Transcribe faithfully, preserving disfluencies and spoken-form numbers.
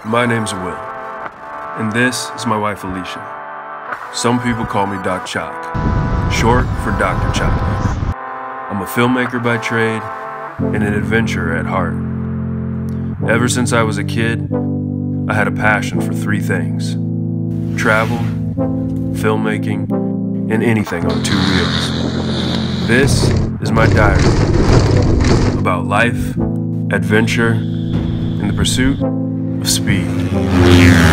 My name's Will, and this is my wife Alicia. Some people call me Doc Choc, short for Doctor Choc Diaries. I'm a filmmaker by trade and an adventurer at heart. Ever since I was a kid, I had a passion for three things: travel, filmmaking, and anything on two wheels. This is my diary about life, adventure, and the pursuit of speed.